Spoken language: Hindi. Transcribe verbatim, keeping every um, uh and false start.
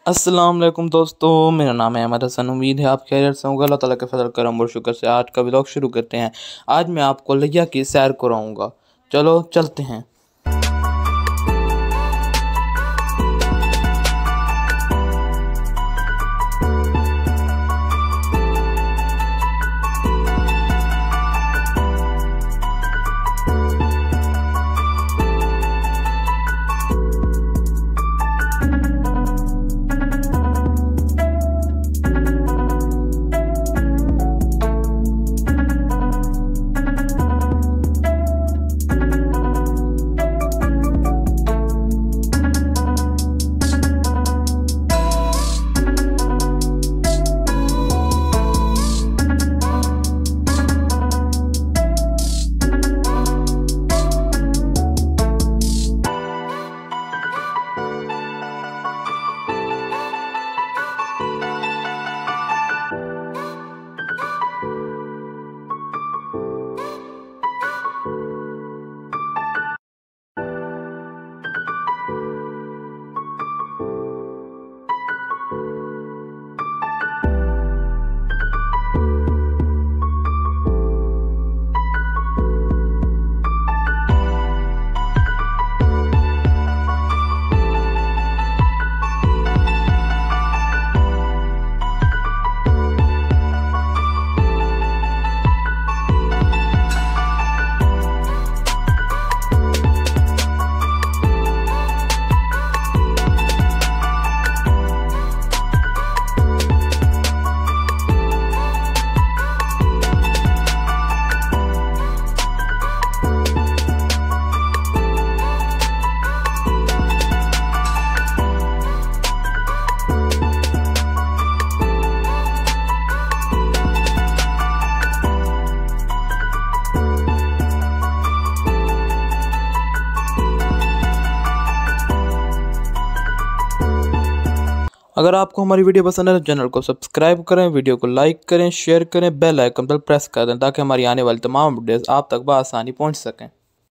अस्सलाम वालेकुम दोस्तों, मेरा नाम है अहमद हसन। उम्मीद है आप खैरियत से होंगे। अल्लाह ताला के फजल करम और शुक्र से आज का व्लॉग शुरू करते हैं। आज मैं आपको लैया की सैर कराऊंगा। चलो चलते हैं। अगर आपको हमारी वीडियो पसंद है तो चैनल को सब्सक्राइब करें, वीडियो को लाइक करें, शेयर करें, बेल आइकन पर प्रेस कर दें ताकि हमारी आने वाली तमाम वीडियोस आप तक बआसानी पहुंच सकें।